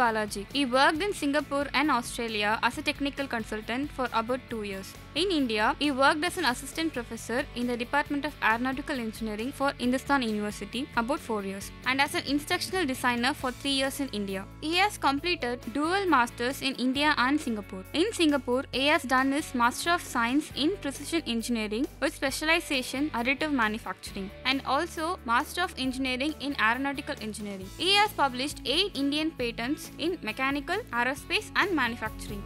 Balaji. He worked in Singapore and Australia as a technical consultant for about 2 years. In India, he worked as an assistant professor in the Department of Aeronautical Engineering for Hindustan University about 4 years and as an instructional designer for 3 years in India. He has completed dual masters in India and Singapore. In Singapore, he has done his Master of Science in Precision Engineering with specialization Additive Manufacturing and also Master of Engineering in Aeronautical Engineering. He has published 8 Indian patents in mechanical, aerospace and manufacturing.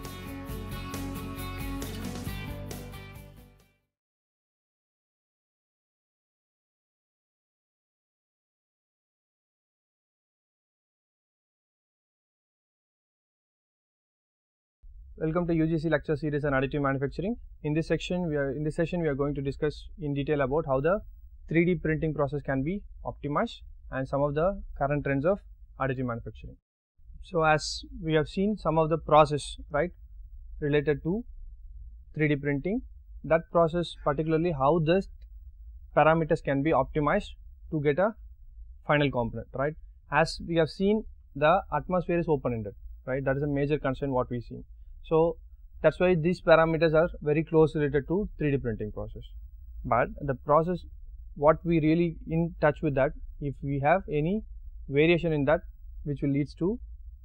Welcome to UGC lecture series on additive manufacturing. In this session, we are going to discuss in detail about how the 3D printing process can be optimized and some of the current trends of additive manufacturing. So, as we have seen some of the process related to 3D printing, that process particularly how the parameters can be optimized to get a final component, right? As we have seen, the atmosphere is open-ended, right? That is a major concern what we see. So that's why these parameters are very close related to 3D printing process. But the process, what we really in touch with that, if we have any variation in that, which will leads to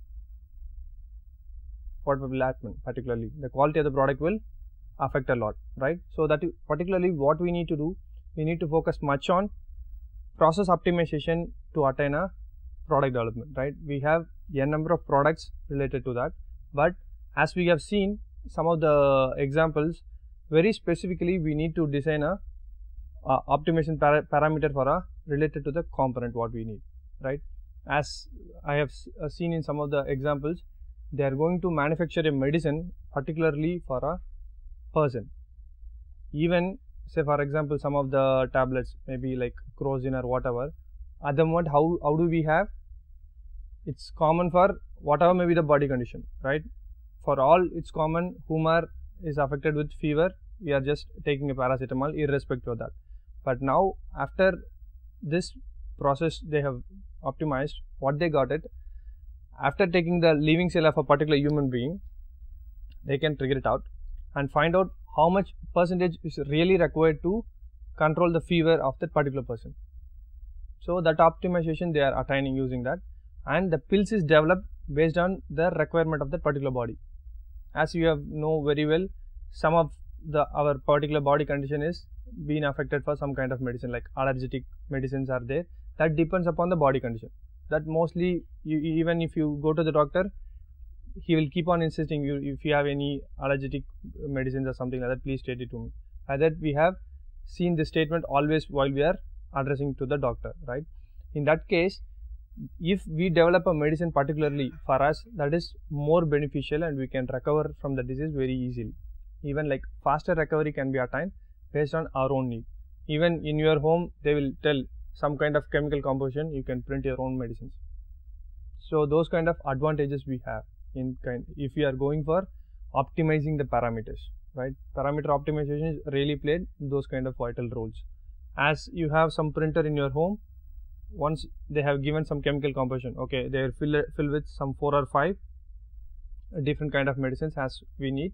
what will happen, particularly the quality of the product will affect a lot, right? So that particularly what we need to do, we need to focus much on process optimization to attain a product development, right? We have a number of products related to that, but as we have seen some of the examples, very specifically we need to design a optimization parameter for a related to the component what we need, right? As I have seen in some of the examples, they are going to manufacture a medicine particularly for a person. Even say for example some of the tablets maybe like crozin or whatever, at the moment how do we have, it's common for whatever may be the body condition, right? For all it's common, whomever is affected with fever, we are just taking a paracetamol irrespective of that. But now after this process they have optimized, what they got it, after taking the living cell of a particular human being, they can figure it out and find out how much percentage is really required to control the fever of that particular person. So that optimization they are attaining using that, and the pills is developed based on the requirement of that particular body. As you have know very well, some of our particular body condition is being affected for some kind of medicine, like allergic medicines are there. That depends upon the body condition. That mostly even if you go to the doctor, he will keep on insisting you, if you have any allergic medicines or something like that, please state it to me. Like that we have seen this statement always while we are addressing to the doctor, right? In that case, if we develop a medicine particularly for us, that is more beneficial and we can recover from the disease very easily. Even like faster recovery can be attained based on our own need. Even in your home, they will tell some kind of chemical composition, you can print your own medicines. So those kind of advantages we have if we are going for optimizing the parameters, right? Parameter optimization is really played those kind of vital roles. As you have some printer in your home, once they have given some chemical composition, okay, they are fill with some 4 or 5 different kind of medicines as we need.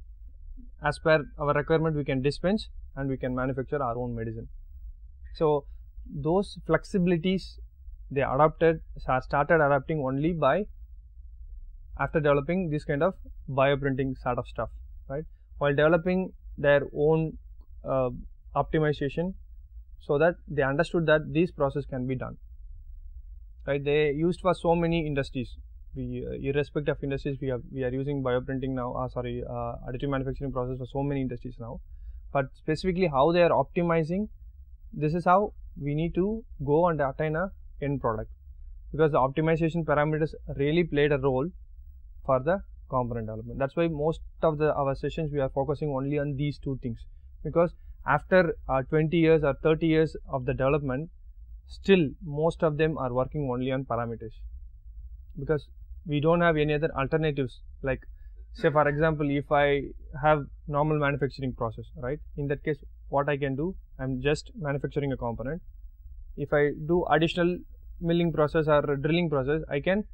As per our requirement, we can dispense and we can manufacture our own medicine. So those flexibilities they started adapting only by after developing this kind of bioprinting sort of stuff, right? While developing their own optimization, so that they understood that this process can be done, right? They used for so many industries. Irrespective of industries, we are using bioprinting now. Additive manufacturing process for so many industries now. But specifically, how they are optimizing, this is how we need to go and attain a end product, because the optimization parameters really played a role for the component development. That's why most of our sessions we are focusing only on these two things, because after 20 years or 30 years of the development, still most of them are working only on parameters, because we don't have any other alternatives. Like say for example, if I have normal manufacturing process, right? In that case, what I can do, I'm just manufacturing a component. If I do additional milling process or drilling process, I can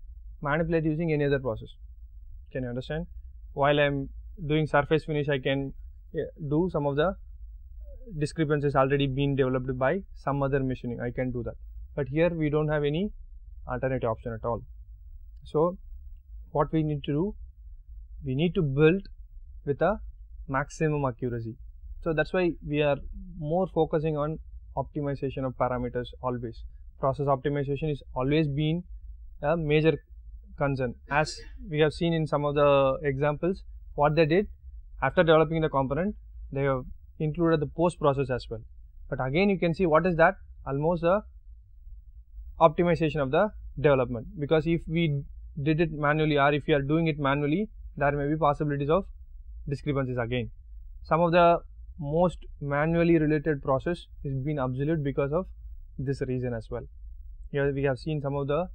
manipulate using any other process. Can you understand? While I am doing surface finish, I can do some of the discrepancies already been developed by some other machining. I can do that, but here we don't have any alternative option at all. So what we need to do, we need to build with a maximum accuracy. So that's why we are more focusing on optimization of parameters always. Process optimization is always been a major concern. As we have seen in some of the examples, what they did after developing the component, they have included the post process as well. But again, you can see what is that, almost a optimization of the development, because if we did it manually or if we are doing it manually, there may be possibilities of discrepancies again. Some of the most manually related process is been obsolete because of this reason as well. Here we have seen some of the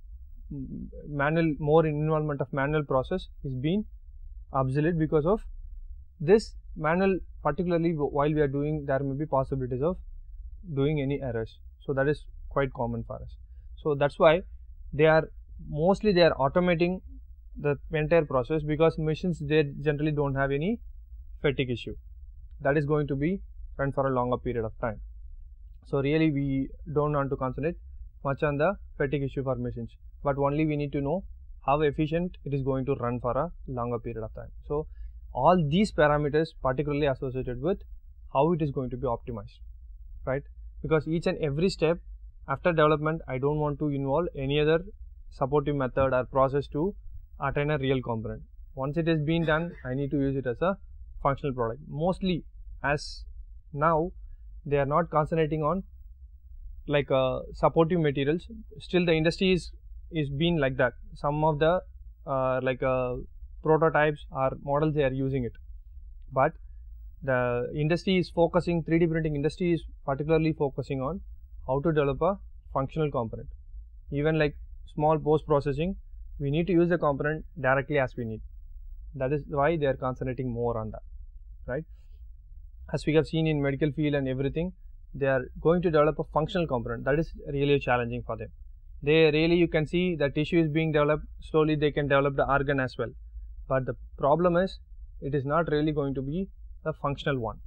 more involvement of manual process is being obsolete because of this manual. Particularly while we are doing, there may be possibilities of doing any errors. So that is quite common for us. So that's why they are automating the entire process, because machines, they generally don't have any fatigue issue that is going to be run for a longer period of time. So really we don't want to concentrate much on the fatigue issue for machines, but only we need to know how efficient it is going to run for a longer period of time. So all these parameters particularly associated with how it is going to be optimized, right? Because each and every step after development, I don't want to involve any other supportive method or process to attain a real component. Once it has been done, I need to use it as a functional product. Mostly, as now they are not concentrating on like supportive materials. Still the industry is being like that. Some of the prototypes or models, they are using it, but the industry is focusing, 3D printing industry is particularly focusing on how to develop a functional component. Even like small post processing, we need to use the component directly as we need. That is why they are concentrating more on that, right? As we have seen in medical field and everything, they are going to develop a functional component. That is really challenging for them. They really, you can see the tissue is being developed, slowly they can develop the organ as well. But the problem is, it is not really going to be a functional one.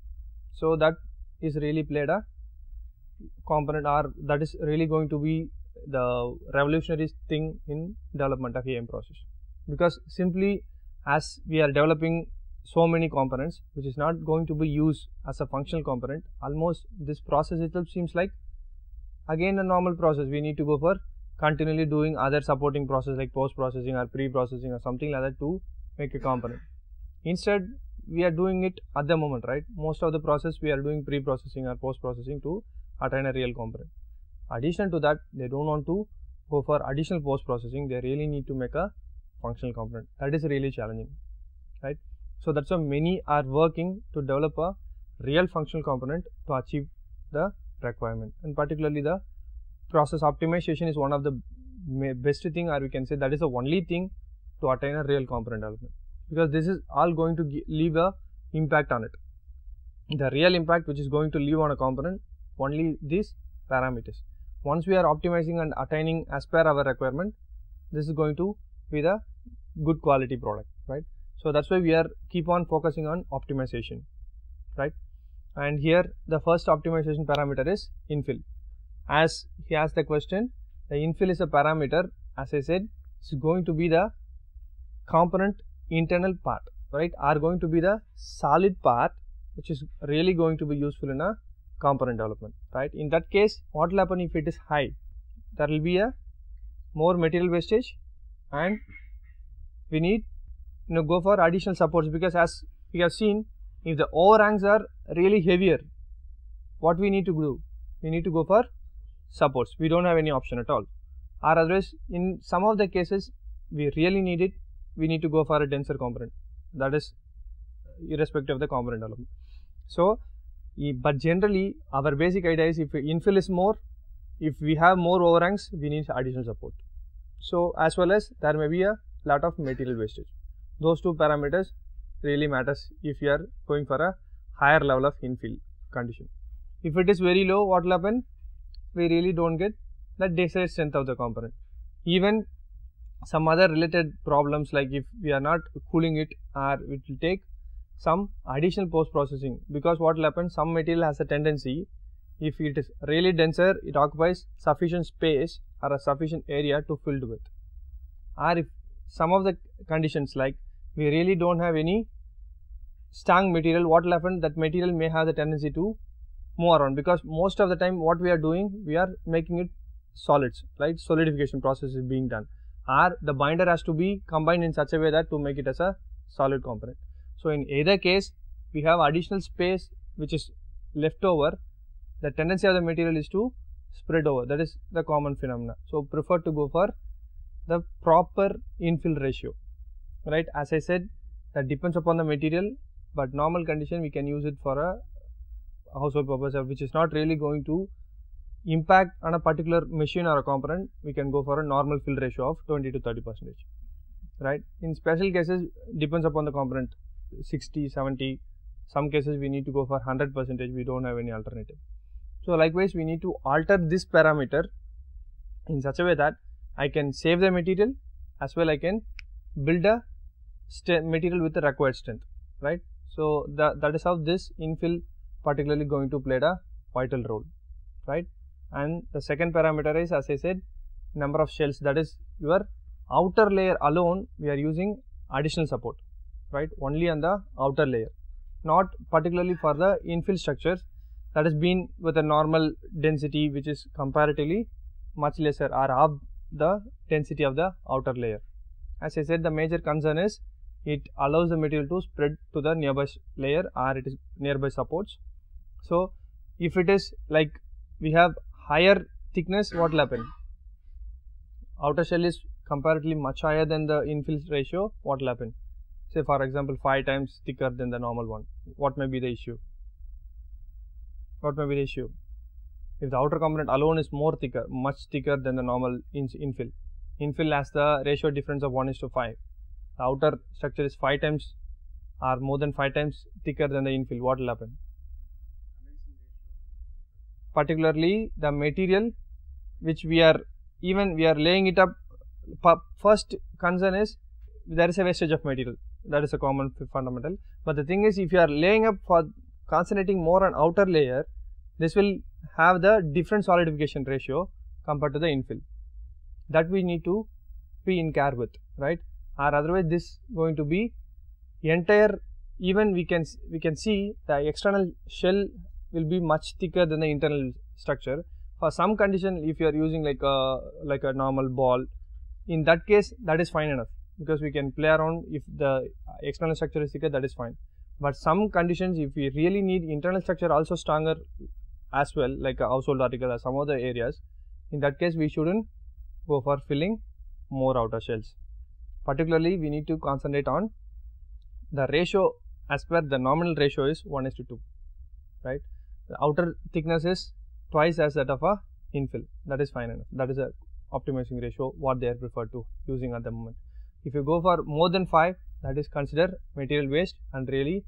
So that is really played a component, or that is really going to be the revolutionary thing in development of AM process. Because simply as we are developing so many components which is not going to be used as a functional component, almost this process itself seems like again a normal process. We need to go for continually doing other supporting process like post processing or pre-processing or something like that to make a component. Instead we are doing it at the moment, right? Most of the process we are doing pre-processing or post processing to attain a real component. Addition to that, they don't want to go for additional post processing. They really need to make a functional component. That is really challenging, right? So that's why many are working to develop a real functional component to achieve the requirement. And particularly the process optimization is one of the best thing, or we can say that is the only thing to attain a real component development, because this is all going to leave a impact on it. The real impact which is going to leave on a component, only these parameters. Once we are optimizing and attaining as per our requirement, this is going to be the good quality product, right? So that's why we are keep on focusing on optimization, right? And here the first optimization parameter is infill. As he asked the question, the infill is a parameter, as I said, it's going to be the component internal part, right? Are going to be the solid part which is really going to be useful in a component development, right? In that case, what will happen if it is high? There will be a more material wastage, and we need go for additional supports, because as we have seen, if the overhangs are really heavier, what we need to do? We need to go for supports. We don't have any option at all, or otherwise in some of the cases we really need it, we need to go for a denser component. That is irrespective of the component development. So but generally our basic idea is, if infill is more, if we have more overhangs, we need additional support. So as well as there may be a lot of material wastage. Those two parameters really matters if you are going for a higher level of infill condition. If it is very low, what will happen? We really don't get the desired strength of the component. Even some other related problems, like if we are not cooling it, or it will take some additional post processing, because what will happen, some material has a tendency, if it is really denser, it occupies sufficient space or a sufficient area to filled with, or if some of the conditions, like we really don't have any strong material, what will happen, that material may have the tendency to move around, because most of the time what we are doing, we are making it solids, right? Solidification process is being done, or the binder has to be combined in such a way that to make it as a solid component. So in either case, we have additional space which is left over. The tendency of the material is to spread over. That is the common phenomena. So prefer to go for the proper infill ratio, right? As I said, that depends upon the material, but normal condition we can use it for a household purpose, which is not really going to impact on a particular machine or a component. We can go for a normal fill ratio of 20 to 30%, right? In special cases, depends upon the component, 60, 70, some cases we need to go for 100%, we don't have any alternative. So likewise, we need to alter this parameter in such a way that I can save the material, as well I can build a material with the required strength, right? So that is how this infill particularly going to play a vital role, right? And the second parameter is, as I said, number of shells, that is your outer layer alone, we are using additional support, right? Only on the outer layer, not particularly for the infill structures that has been with a normal density which is comparatively much lesser, or half the density of the outer layer. As I said, the major concern is it allows the material to spread to the nearby layer, or it is nearby supports. So if it is like we have higher thickness, what will happen? Outer shell is comparatively much higher than the infill ratio, what will happen? Say for example 5 times thicker than the normal one. What may be the issue? What may be the issue? If the outer component alone is more thicker, much thicker than the normal infill. Infill has the ratio difference of 1:5. The outer structure is 5 times or more than 5 times thicker than the infill. What will happen? Particularly the material which we are laying it up. First concern is there is a wastage of material. That is a common fundamental. But the thing is, if you are laying up for concentrating more on outer layer, this will have the different solidification ratio compared to the infill. That we need to be in care with, right? Or otherwise this going to be entire, even we can see the external shell will be much thicker than the internal structure. For some condition, if you are using like a normal ball, in that case that is fine enough, because we can play around. If the external structure is thicker, that is fine. But some conditions, if we really need internal structure also stronger as well, like a household article or some other areas, in that case we shouldn't go for filling more outer shells. Particularly we need to concentrate on the ratio, as per the nominal ratio is 1:2, right? The outer thickness is twice as that of a infill. That is fine enough. That is a optimizing ratio what they are preferred to using at the moment. If you go for more than 5, that is considered material waste and really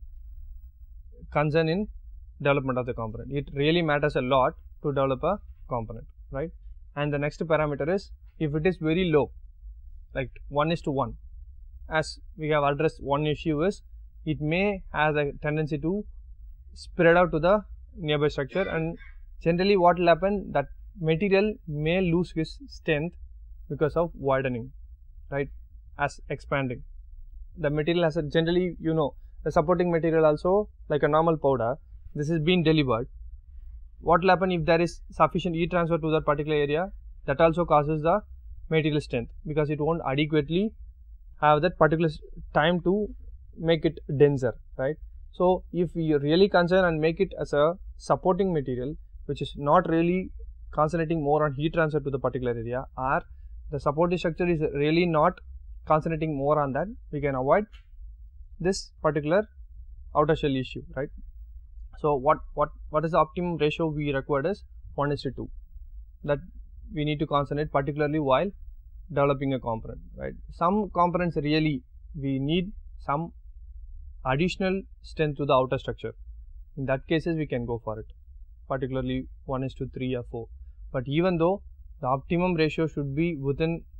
concern in development of the component. It really matters a lot to develop a component, right? And the next parameter is, if it is very low, like 1:1, as we have addressed, one issue is it may have a tendency to spread out to the nearby structure, and generally what will happen, that material may lose its strength because of widening, right? As expanding, the material has a generally, the supporting material also, like a normal powder, this is being delivered. What will happen if there is sufficient heat transfer to that particular area? That also causes the material strength, because it won't adequately have that particular time to make it denser, right? So if we really concern and make it as a supporting material, which is not really concentrating more on heat transfer to the particular area, or the supporting structure is really not concentrating more on that, we can avoid this particular outer shell issue, right? So what is the optimum ratio we required is 1:2, that we need to concentrate particularly while developing a component, right? Some components really we need some additional strength to the outer structure. In that cases we can go for it, particularly 1:3 or 4. But even though the optimum ratio should be within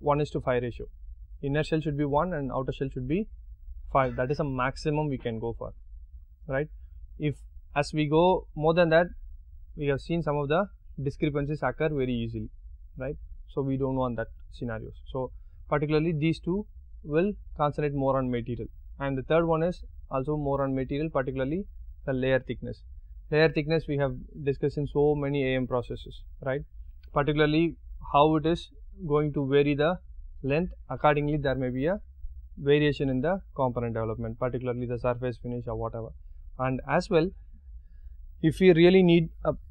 1:5 ratio. Inner shell should be 1 and outer shell should be 5. That is a maximum we can go for, right? If as we go more than that, we have seen some of the discrepancies occur very easily, right? So we don't want that scenarios. So particularly these two will concentrate more on material, and the third one is also more on material, particularly the layer thickness. Layer thickness we have discussed in so many AM processes, right? Particularly how it is going to vary the length, accordingly there may be a variation in the component development, particularly the surface finish or whatever. And as well, if we really need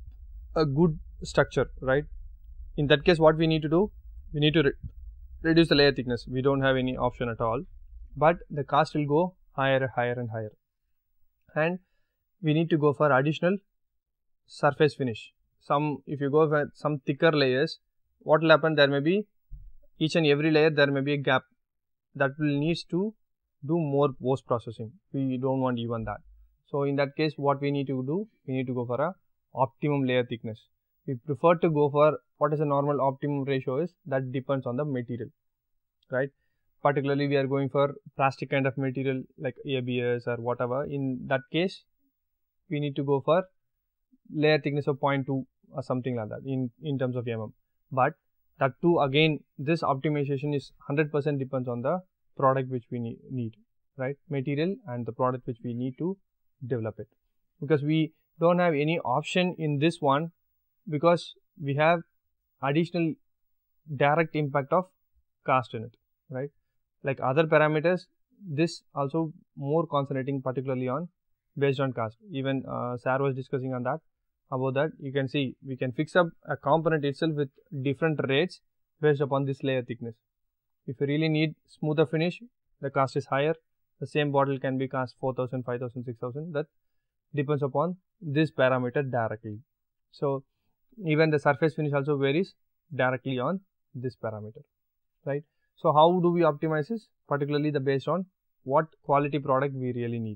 a good structure, right, in that case what we need to do, we need to reduce the layer thickness. We don't have any option at all, but the cost will go higher and higher, and we need to go for additional surface finish. If you go for some thicker layers, what will happen, there may be each and every layer there may be a gap that will needs to do more post processing. We don't want even that. So in that case what we need to do, we need to go for a optimum layer thickness. We prefer to go for what is a normal optimum ratio is, that depends on the material, right? Particularly we are going for plastic kind of material like ABS or whatever. In that case we need to go for layer thickness of 0.2 or something like that in terms of mm. But that too, again, this optimization is 100% depends on the product which we need, right? Material and the product which we need to develop it, because we don't have any option in this one, because we have additional direct impact of cost in it, right? Like other parameters, this also more concentrating particularly on based on cost. Even Sarah was discussing on that. About that, you can see we can fix up a component itself with different rates based upon this layer thickness. If you really need smoother finish, the cost is higher. The same bottle can be cost 4,000, 5,000, 6,000. That depends upon this parameter directly. So even the surface finish also varies directly on this parameter, right? So how do we optimize this? Particularly based on what quality product we really need,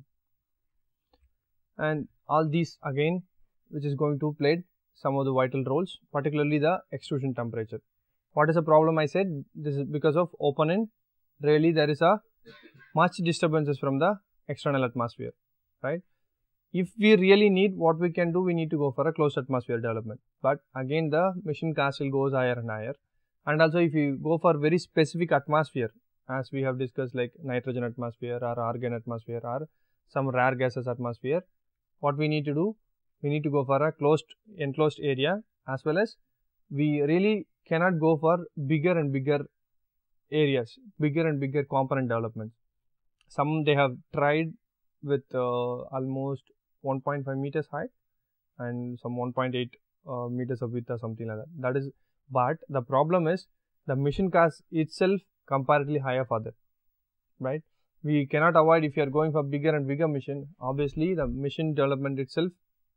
and all these again, which is going to play some of the vital roles, particularly the extrusion temperature. What is the problem? I said this is because of open end, really there is a much disturbances from the external atmosphere, right? If we really need, what we can do, we need to go for a closed atmosphere development, but again the machine cost will goes higher and higher. And also if you go for very specific atmosphere, as we have discussed, like nitrogen atmosphere or argon atmosphere or some rare gases atmosphere, what we need to do, we need to go for a enclosed area, as well as we really cannot go for bigger and bigger areas, bigger and bigger component development. Some they have tried with almost 1.5 meters height and some 1.8 meters of width or something like that. That is, but the problem is the machine cost itself comparatively higher for that, right? We cannot avoid, if you are going for bigger and bigger machine, obviously the machine development itself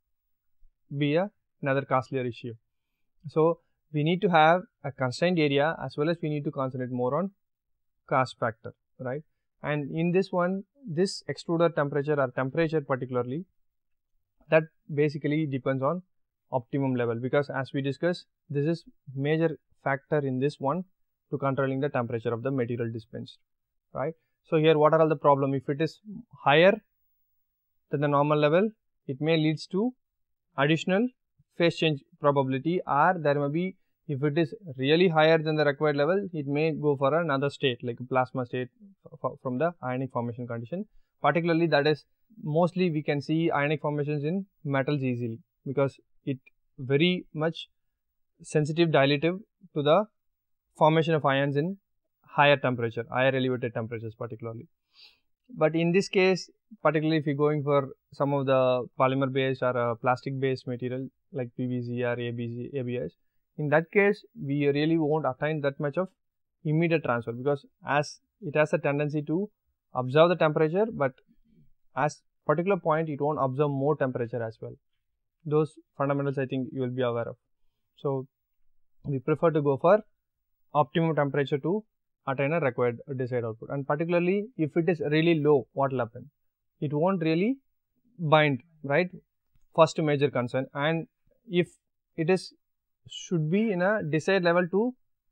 be another costlier issue. So we need to have a constrained area, as well as we need to concentrate more on cost factor, right? And in this one, this extruder temperature or temperature particularly, that basically depends on optimum level, because as we discussed, this is major factor in this one to controlling the temperature of the material dispensed, right? So here what are all the problem? If it is higher than the normal level, it may leads to additional phase change probability, or there may be, if it is really higher than the required level, it may go for another state like a plasma state from the ionic formation condition. Particularly that is mostly we can see ionic formations in metals easily, because it very much sensitive dilative to the formation of ions in higher temperature, higher elevated temperatures particularly. But in this case, particularly if you're going for some of the polymer based or plastic based material like PVC or ABS, in that case we really won't attain that much of immediate transfer, because as it has a tendency to observe the temperature, but as particular point it won't observe more temperature as well. Those fundamentals I think you will be aware of. So we prefer to go for optimum temperature to attain a required desired output. And particularly if it is really low, what will happen? It won't really bind, right? First major concern. And if it is should be in a desired level to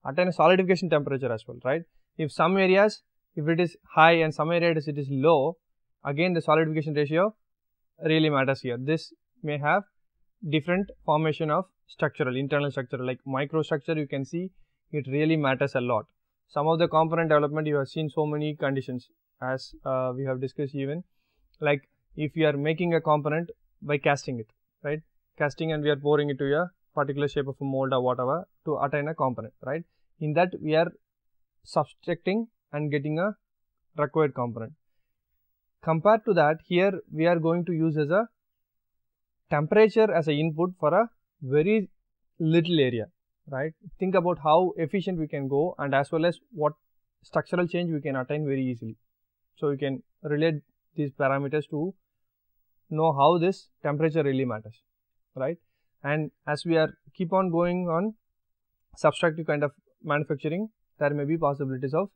attain a solidification temperature as well, right? If some areas, if it is high and some areas it is low, again the solidification ratio really matters here. This may have different formation of internal structure, like microstructure. You can see it really matters a lot. Some of the component development, you have seen so many conditions, as we have discussed, even like if you are making a component by casting it, right? Casting, and we are pouring it to a particular shape of a mold or whatever to attain a component, right? In that we are subtracting and getting a required component. Compared to that, here we are going to use as a temperature as an input for a very little area, right? Think about how efficient we can go, and as well as what structural change we can attain very easily. So you can relate these parameters to know how this temperature really matters, right? And as we are keep on going on subtractive kind of manufacturing, there may be possibilities of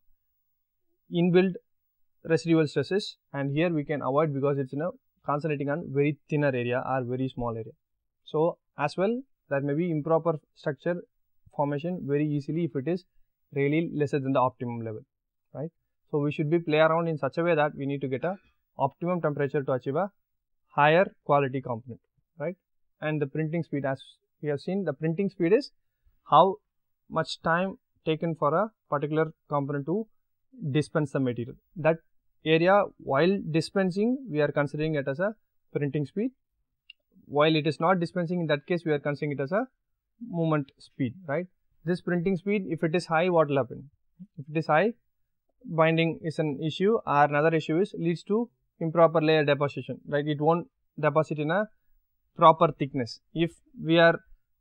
inbuilt residual stresses, and here we can avoid because it's concentrating on very thinner area or very small area. So as well, there may be improper structure formation very easily if it is really lesser than the optimum level, right? So we should be play around in such a way that we need to get a optimum temperature to achieve a higher quality component, right? And the printing speed, as we have seen, the printing speed is how much time taken for a particular component to dispense the material. That area while dispensing, we are considering it as a printing speed. While it is not dispensing, in that case we are considering it as a movement speed, right? This printing speed, if it is high, what will happen? If it is high, binding is an issue, or another issue is leads to improper layer deposition, right? It won't deposit in a proper thickness. If we are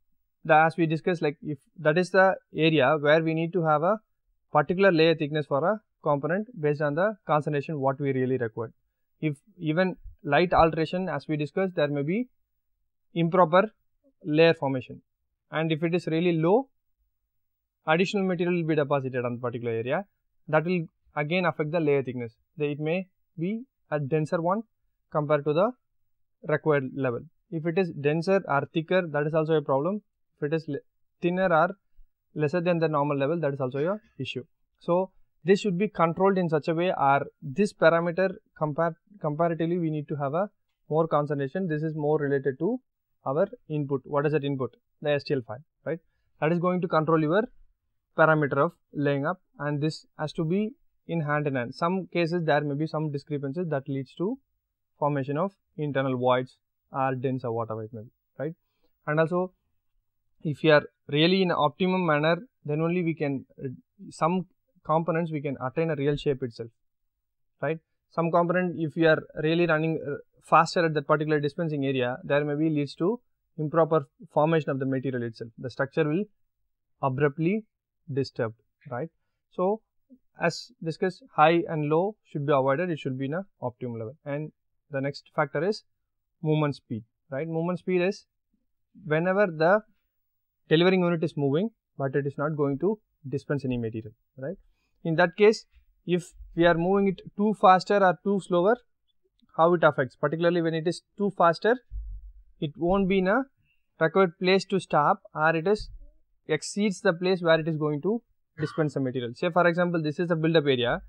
as we discussed, like if that is the area where we need to have a particular layer thickness for a component based on the concentration what we really require. If even light alteration, as we discussed, there may be improper layer formation, and if it is really low, additional material will be deposited on the particular area. That will again affect the layer thickness. It may be a denser one compared to the required level. If it is denser or thicker, that is also a problem. If it is thinner or lesser than the normal level, that is also your issue. So this should be controlled in such a way, or this parameter comparatively we need to have a more concentration. This is more related to our input. What is that input? The STL file, right? That is going to control your parameter of laying up, and this has to be in hand in hand. Some cases there may be some discrepancies that leads to formation of internal voids or dents or whatever it may be, right? And also, if you are really in an optimum manner, then only we can some components we can attain a real shape itself, right? Some component, if you are really running faster at that particular dispensing area, there may be leads to improper formation of the material itself. The structure will abruptly disturbed, right? So as discussed, high and low should be avoided. It should be in a optimum level. And the next factor is movement speed, right? Movement speed is whenever the delivering unit is moving, but it is not going to dispense any material, right? In that case, if we are moving it too faster or too slower, how it affects? Particularly when it is too faster, it won't be in a required place to stop, or it is exceeds the place where it is going to dispense the material. Say for example, this is the build-up area.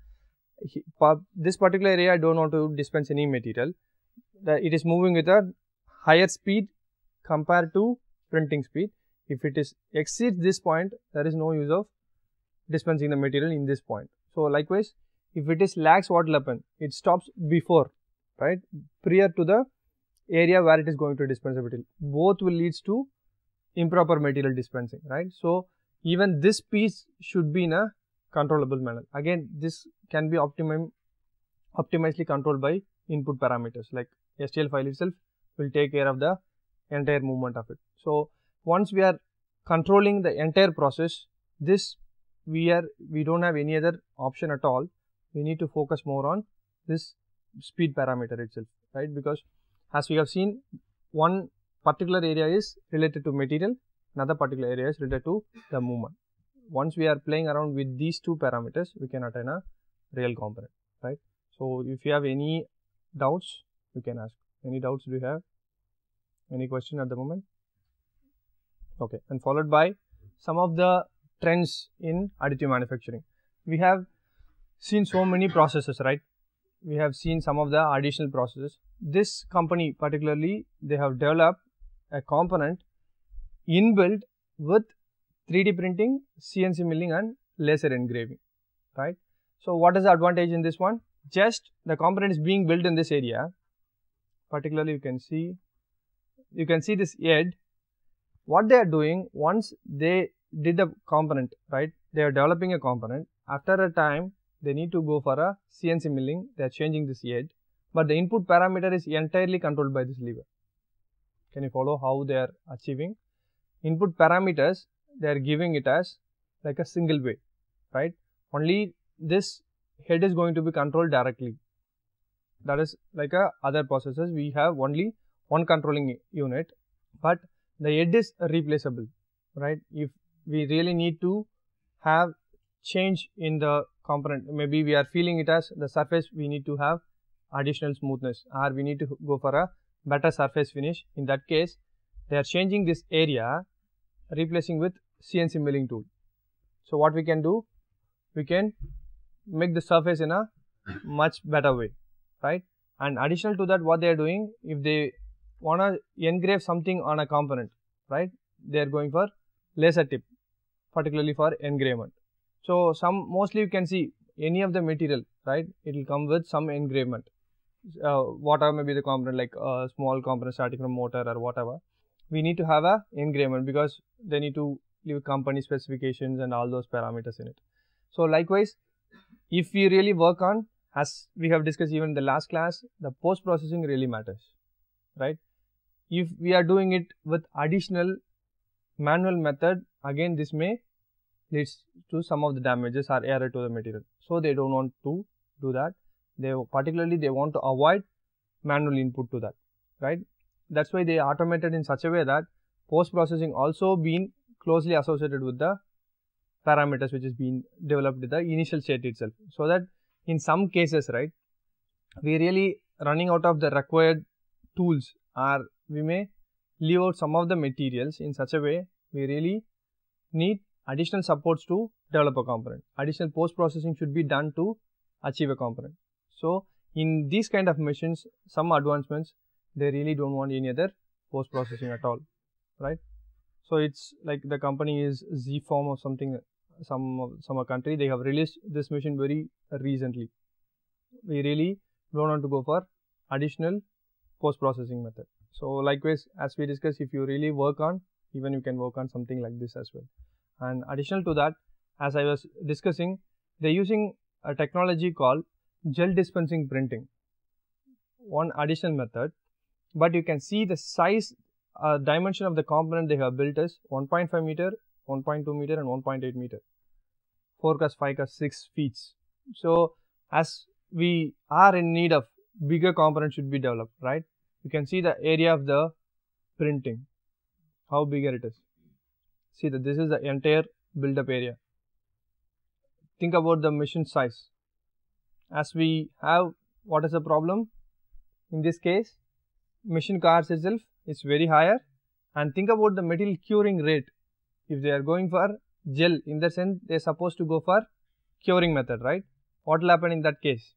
This particular area I don't want to dispense any material. It is moving with a higher speed compared to printing speed. If it is exceeds this point, there is no use of dispensing the material in this point. So likewise, if it is lags, what will happen? It stops before, right? Prior to the area where it is going to dispense the material. Both will lead to improper material dispensing, right? So even this piece should be in a controllable manner. Again, this can be optimizely controlled by input parameters, like STL file itself will take care of the entire movement of it. So once we are controlling the entire process, this we don't have any other option at all. We need to focus more on this speed parameter itself, right? Because as we have seen, one particular area is related to material, another particular area is related to the movement. Once we are playing around with these two parameters, we can attain a real component, right? So if you have any doubts, you can ask. Any doubts do you have? Any question at the moment? Okay, and followed by some of the trends in additive manufacturing. We have seen so many processes, right? We have seen some of the additional processes. This company particularly, they have developed a component inbuilt with 3D printing, CNC milling and laser engraving, right? So what is the advantage in this one? Just the component is being built in this area. Particularly you can see this head. What they are doing, once they did the component, right? They are developing a component. After a time, they need to go for a CNC milling. They are changing this head, but the input parameter is entirely controlled by this lever. Can you follow how they are achieving? Input parameters, they are giving it as like a single way, right? Only this head is going to be controlled directly. That is like other processes, we have only one controlling unit, but the head is replaceable, right? If we really need to have change in the component, maybe we are feeling it as the surface, we need to have additional smoothness, or we need to go for a better surface finish. In that case, they are changing this area, replacing with CNC milling tool. So what we can do, we can make the surface in a much better way, right? And additional to that, what they are doing, if they want to engrave something on a component, right, they are going for laser tip, particularly for engravement. So mostly you can see any of the material, right, it will come with some engravement, whatever may be the component, like a small component starting from motor or whatever, we need to have a engravement because they need to leave company specifications and all those parameters in it. So likewise, if we really work on, as we have discussed even in the last class, the post processing really matters, right? If we are doing it with additional manual method, again this may leads to some of the damages or error to the material. So they don't want to do that. They want to avoid manual input to that, right? That's why they automated in such a way that post processing also been closely associated with the parameters which is being developed in the initial state itself, so that in some cases, right, we really running out of the required tools, or we may leave out some of the materials in such a way we really need additional supports to develop a component. Additional post processing should be done to achieve a component. So in these kind of machines, some advancements, they really don't want any other post processing at all, right? So it's like the company is Z-Form or something, some country, they have released this machine very recently. We really don't want to go for additional post processing method. So likewise, as we discussed, if you really work on, even you can work on something like this as well. And additional to that, as I was discussing, they're using a technology called gel dispensing printing, one additional method, but you can see the size dimension of the component they have built is 1.5 meter, 1.2 meter and 1.8 meter, 4 cos 5 cos 6 feet. So as we are in need of bigger components should be developed, right? You can see the area of the printing, how bigger it is. See that this is the entire build up area. Think about the machine size. As we have, what is the problem? In this case, machine cars itself is very higher, and think about the material curing rate. If they are going for gel, in the sense they are supposed to go for curing method, right? What will happen in that case?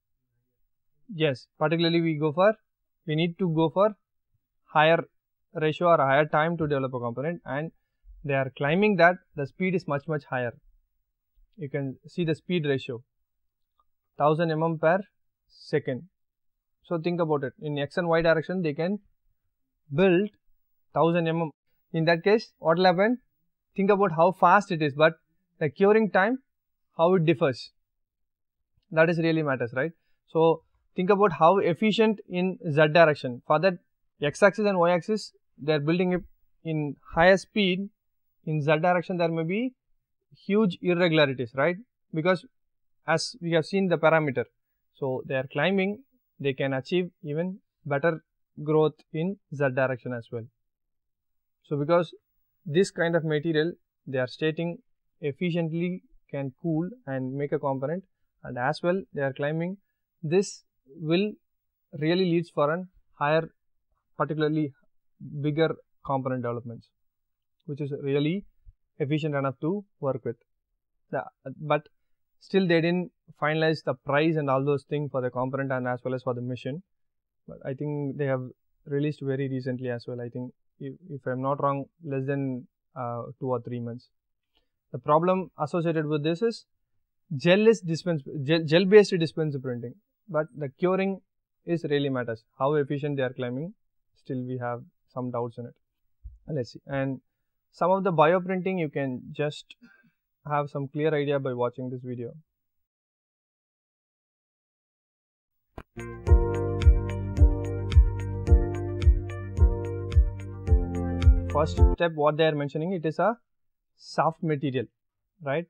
Yes, particularly we need to go for higher ratio or higher time to develop a component, and they are claiming that the speed is much higher. You can see the speed ratio, 1000 mm per second. So think about it, in x and y direction they can build 1000 mm. In that case, what will happen? Think about how fast it is, but the curing time, how it differs. That is really matters, right? So think about how efficient in z direction. For that, x axis and y axis, they are building it in higher speed. In z direction, there may be huge irregularities, right? Because as we have seen the parameter, so they are climbing, they can achieve even better growth in z direction as well. So because this kind of material, they are stating efficiently can cool and make a component, and as well they are claiming this will really leads for an higher, particularly bigger component developments, which is really efficient enough to work with. But still they didn't finalize the price and all those things for the component and as well as for the machine. But I think they have released very recently as well. I think if I'm not wrong, less than 2 or 3 months. The problem associated with this is gel-based dispenser printing, but the curing is really matters. How efficient they are claiming, still we have some doubts in it. Let's see. And some of the bioprinting you can just have some clear idea by watching this video. First step, what they are mentioning, it is a soft material, right?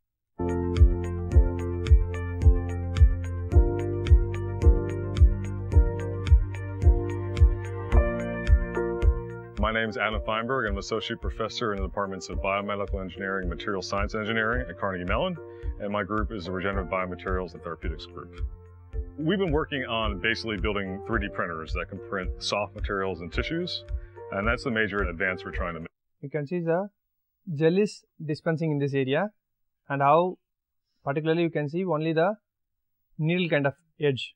My name is Adam Feinberg. I'm an associate professor in the departments of biomedical engineering and material science engineering at Carnegie Mellon, and my group is the Regenerative Biomaterials and Therapeutics group. We've been working on basically building 3D printers that can print soft materials and tissues, and that's the major advance we're trying to make. You can see the gel is dispensing in this area, and how particularly you can see only the needle kind of edge.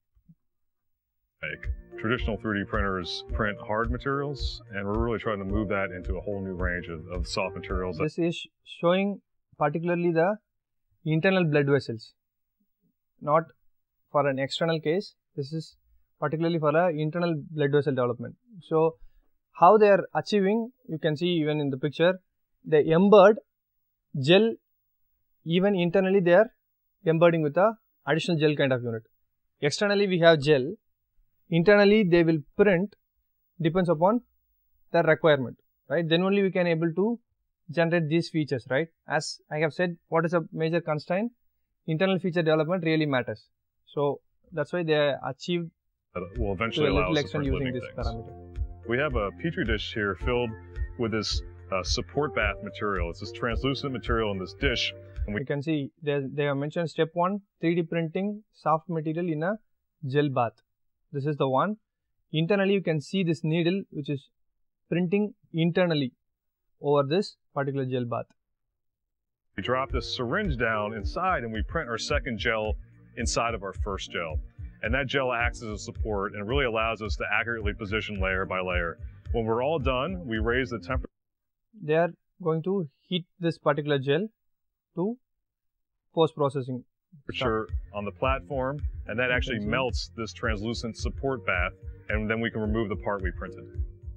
Traditional 3D printers print hard materials, and we're really trying to move that into a whole new range of soft materials. This is showing particularly the internal blood vessels, not for an external case. This is particularly for an internal blood vessel development. So how they are achieving, you can see even in the picture, they embed gel, even internally they are embedding with a additional gel kind of unit. Externally we have gel, internally they will print, depends upon the requirement, right? Then only we can able to generate these features, right? As I have said, what is a major constraint? Internal feature development really matters. So that's why they achieved will eventually allow us to print using living this things. parameter. We have a petri dish here filled with this support bath material. It's this translucent material in this dish. And you can see they have mentioned step 1, 3D printing soft material in a gel bath. This is the one. Internally you can see this needle which is printing internally over this particular gel bath. We drop this syringe down inside and we print our second gel inside of our first gel. And that gel acts as a support and really allows us to accurately position layer by layer. When we're all done, we raise the temperature. They are going to heat this particular gel to post-processing on the platform, and that actually melts this translucent support bath, and then we can remove the part we printed.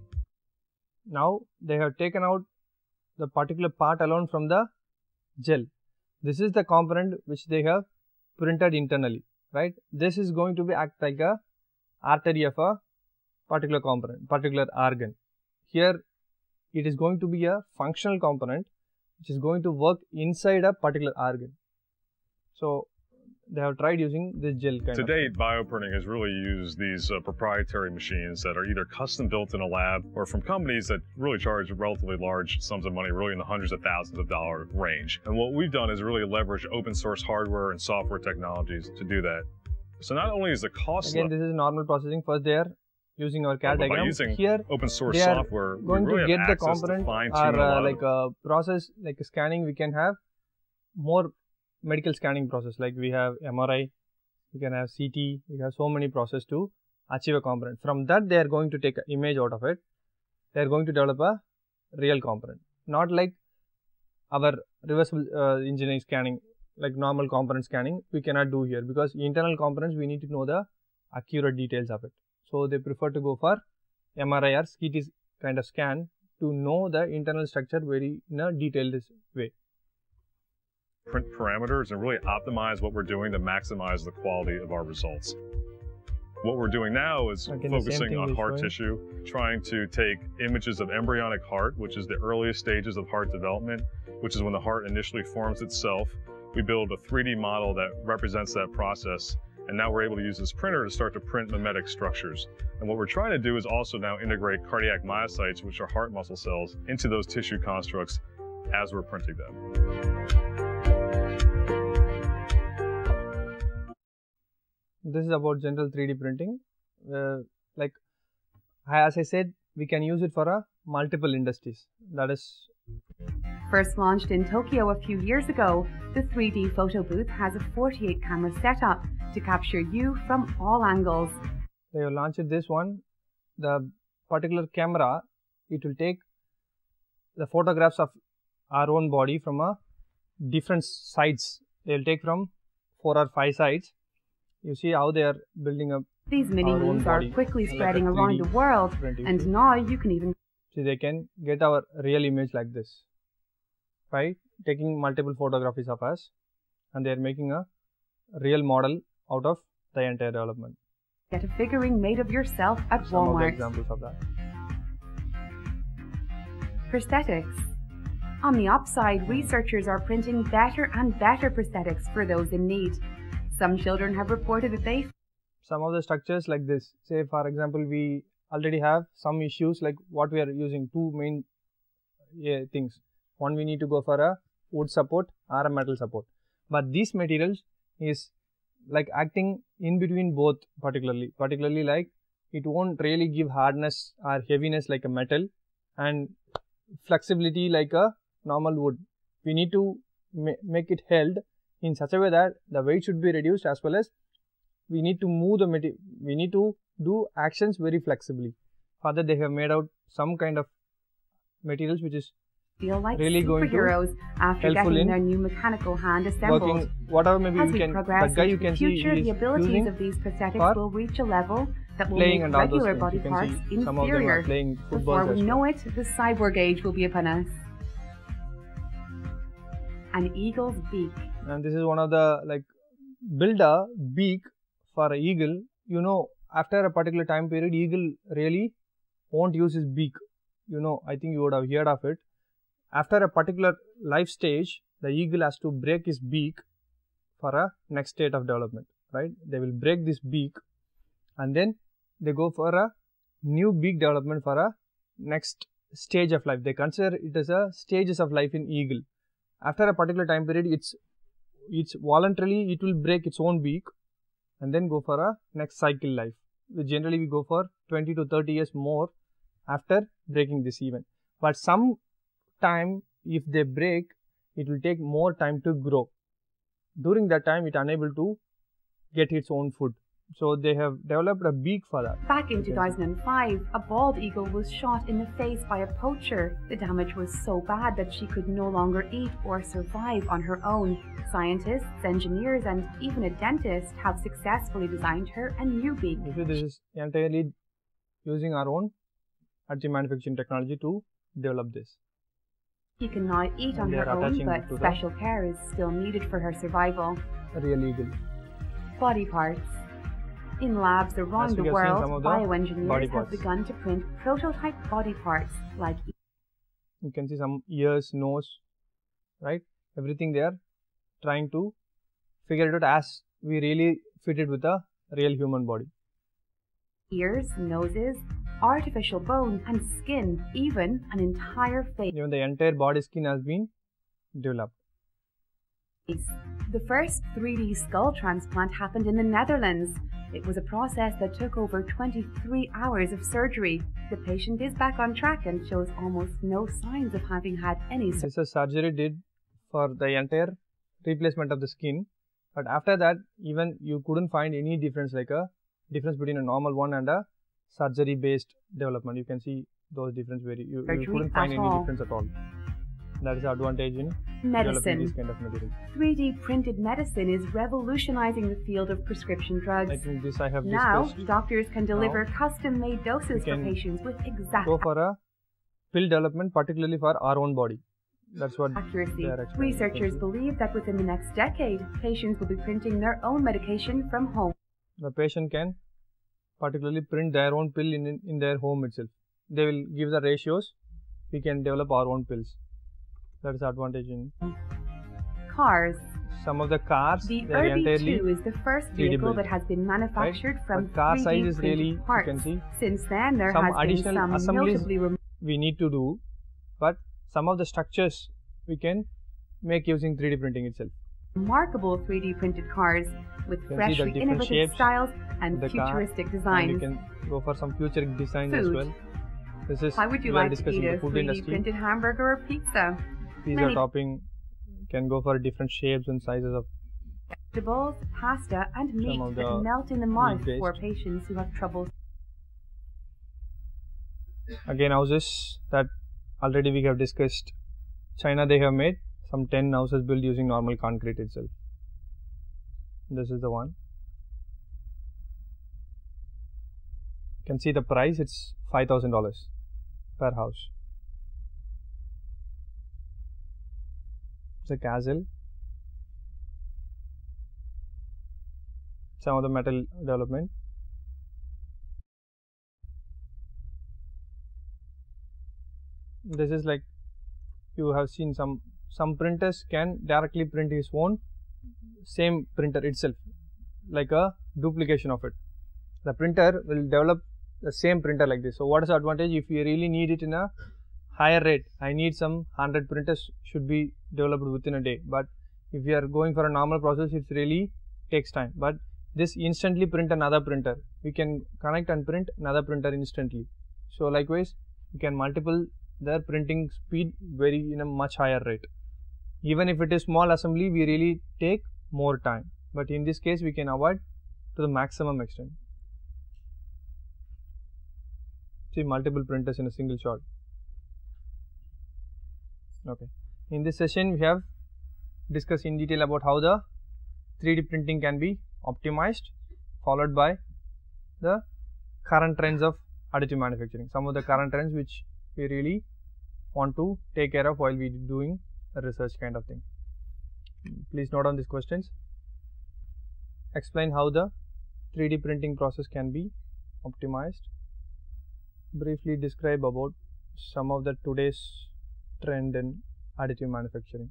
Now they have taken out the particular part alone from the gel. This is the component which they have printed internally, right? This is going to be act like a artery of a particular component, particular organ. Here it is going to be a functional component which is going to work inside a particular organ. So they have tried using this gel kind of. To date, bioprinting has really used these proprietary machines that are either custom built in a lab or from companies that really charge relatively large sums of money, really in the hundreds of thousands of dollar range. And what we've done is really leverage open source hardware and software technologies to do that. So not only is the cost again, this is normal processing. First they are using our CAD diagram. By using here open source software, going we really to get have the access component to fine-tune or like a process like a scanning. We can have more medical scanning process, like we have MRI, we can have CT, we have so many processes to achieve a component. From that they are going to take an image out of it. They are going to develop a real component, not like our reversible engineering scanning, like normal component scanning we cannot do here, because internal components we need to know the accurate details of it. So they prefer to go for MRI or CT kind of scan to know the internal structure very in a detailed way. Print parameters and really optimize what we're doing to maximize the quality of our results. What we're doing now is focusing on heart tissue, trying to take images of embryonic heart, which is the earliest stages of heart development, which is when the heart initially forms itself. We build a 3D model that represents that process, and now we're able to use this printer to start to print mimetic structures. And what we're trying to do is also now integrate cardiac myocytes, which are heart muscle cells, into those tissue constructs as we're printing them. This is about general 3D printing. Like as I said, we can use it for multiple industries. That is First launched in Tokyo a few years ago, the 3D photo booth has a 48 camera setup to capture you from all angles. They have launched this one. The particular camera, it will take the photographs of our own body from a different sides. They will take from 4 or 5 sides. You see how they are building up. These mini-moons are quickly spreading around the world, and now you can even see they can get our real image like this, right? Taking multiple photographies of us, and they are making a real model out of the entire development. Get a figurine made of yourself at Walmart. Some of the examples of that. Prosthetics. On the upside, researchers are printing better and better prosthetics for those in need. Some children have reported that some of the structures like this, say for example, we already have some issues like what we are using, two main things. One, we need to go for a wood support or a metal support. But these materials is like acting in between both, particularly like it won't really give hardness or heaviness like a metal and flexibility like a normal wood. We need to make it held in such a way that the weight should be reduced, as well as we need to move the material. We need to do actions very flexibly. Further, they have made out some kind of materials which is feel like really superheroes after getting their new mechanical hand assembled. Working, whatever maybe as you can, progress the guy you can future, see the abilities of these prosthetics will reach a level that will make regular body parts inferior. Before we know it, the cyborg age will be upon us. An eagle's beak. And this is one of the, like, build a beak for an eagle. You know, after a particular time period, eagle really won't use his beak. You know, I think you would have heard of it. After a particular life stage, the eagle has to break his beak for a next state of development, right? They will break this beak and then they go for a new beak development for a next stage of life. They consider it as a stages of life in eagle. After a particular time period, it's voluntarily, it will break its own beak and then go for a next cycle life. Generally, we go for 20 to 30 years more after breaking this event. But some time, if they break, it will take more time to grow. During that time, it unable to get its own food. So they have developed a beak for that. Back in 2005, a bald eagle was shot in the face by a poacher. The damage was so bad that she could no longer eat or survive on her own. Scientists, engineers, and even a dentist have successfully designed her a new beak. This is entirely using our own additive manufacturing technology to develop this. She can now eat on her own, but special care is still needed for her survival. A real eagle. Body parts. In labs around the world, bioengineers have begun to print prototype body parts like... You can see some ears, nose, right? Everything there, trying to figure it out as we really fit it with a real human body. Ears, noses, artificial bone and skin, even an entire face. Even the entire body skin has been developed. The first 3D skull transplant happened in the Netherlands. It was a process that took over 23 hours of surgery. The patient is back on track and shows almost no signs of having had any surgery. This surgery did for the entire replacement of the skin, but after that, even you couldn't find any difference, like a difference between a normal one and a surgery based development. You can see those difference where you couldn't find any difference at all. That is the advantage in developing these kind of materials. 3D printed medicine is revolutionizing the field of prescription drugs. I think this I have now, doctors can deliver custom-made doses for patients with exact... Go for a pill development, particularly for our own body. That's what accuracy. Researchers believe that within the next decade, patients will be printing their own medication from home. The patient can particularly print their own pill in their home itself. They will give the ratios. We can develop our own pills. That is the advantage in cars. Some of the cars, the RB2 is the first vehicle that has been manufactured from car size is really parts. You can see. Since then, there some has additional been some assemblies notably we need to do, but some of the structures we can make using 3D printing itself. Remarkable 3D printed cars with freshly innovative styles and futuristic designs. And you can go for some futuristic designs as well. This is how would you like to eat a 3D printed hamburger or pizza? pizza topping can go for different shapes and sizes of vegetables, pasta, and meat that melt in the mouth for patients who have trouble. Again, houses that already we have discussed. China, they have made some 10 houses built using normal concrete itself. This is the one. You can see the price, it's $5,000 per house. The castle. Some of the metal development. This is like you have seen some printers can directly print his own same printer itself, like a duplication of it. The printer will develop the same printer like this. So what is the advantage? If you really need it in a higher rate, I need some 100 printers should be developed within a day. But if you are going for a normal process, it really takes time. But this instantly print another printer. We can connect and print another printer instantly. So likewise, you can multiple their printing speed very in a much higher rate. Even if it is small assembly, we really take more time. But in this case, we can avoid to the maximum extent. See multiple printers in a single shot. Okay. In this session, we have discussed in detail about how the 3D printing can be optimized, followed by the current trends of additive manufacturing. Some of the current trends which we really want to take care of while we doing a research kind of thing. Please note on these questions. Explain how the 3D printing process can be optimized. Briefly describe about some of the today's trend in additive manufacturing.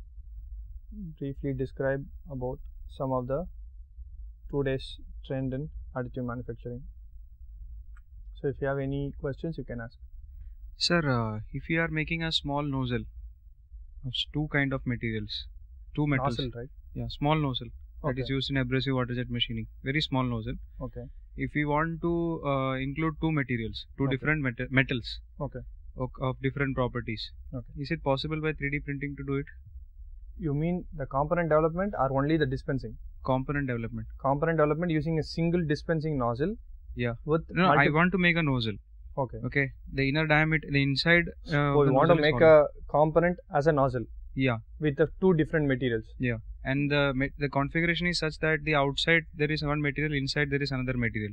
Briefly describe about some of the today's trend in additive manufacturing. So if you have any questions, you can ask. Sir, if you are making a small nozzle of two kind of materials, two metals, nozzle, right? Yeah, small nozzle that is used in abrasive water jet machining, very small nozzle. Okay. If we want to include two materials, two different metals, okay, of different properties, okay, is it possible by 3D printing to do it? You mean the component development or only the dispensing? Component development. Component development using a single dispensing nozzle. Yeah. With no, I want to make a nozzle. Okay. Okay. The inner diameter, the inside. So you want to make a component as a nozzle. Yeah. With the two different materials. Yeah. And the configuration is such that the outside there is one material, inside there is another material.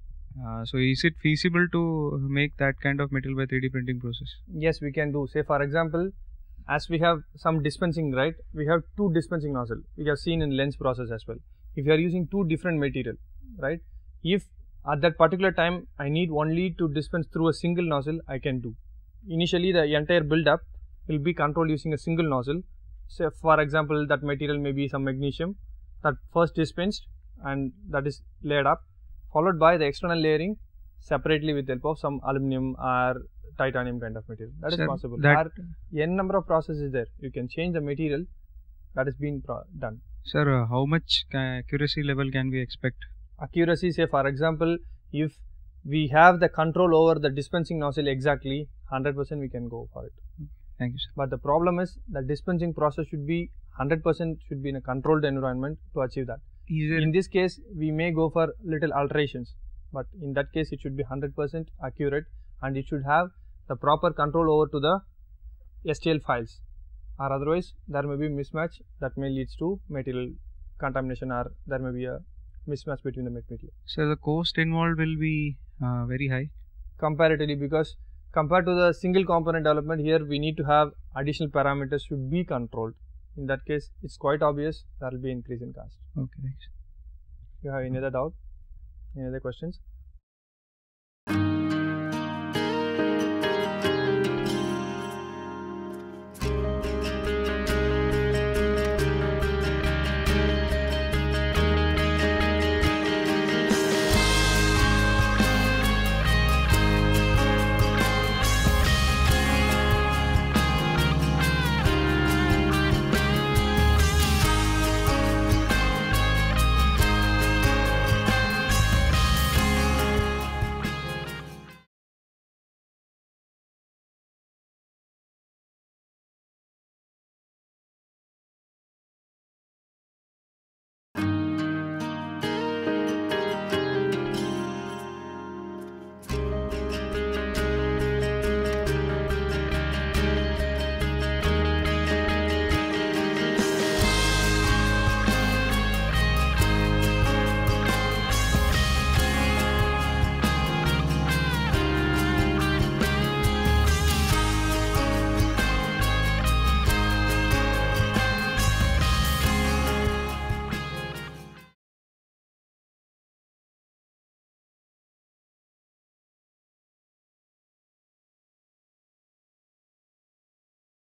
So is it feasible to make that kind of material by 3D printing process? Yes, we can do. Say for example, as we have some dispensing, right? We have two dispensing nozzle. We have seen in lens process as well. If you are using two different material, right? If at that particular time I need only to dispense through a single nozzle, I can do. Initially, the entire build up will be controlled using a single nozzle. So for example, that material may be some magnesium that first dispensed and that is layered up, followed by the external layering separately with the help of some aluminum or titanium kind of material. That is possible. There are n number of processes there. You can change the material that is being done. Sir, how much accuracy level can we expect? Accuracy, say for example, if we have the control over the dispensing nozzle exactly, 100% we can go for it. Thank you, sir. But the problem is the dispensing process should be 100% should be in a controlled environment to achieve that. In this case, we may go for little alterations, but in that case, it should be 100% accurate and it should have the proper control over to the STL files, or otherwise there may be mismatch that may leads to material contamination, or there may be a mismatch between the material. So the cost involved will be very high comparatively, because compared to the single component development, here we need to have additional parameters should be controlled. In that case, it's quite obvious there will be increase in cost. Okay, thanks. You have any other doubt? Any other questions?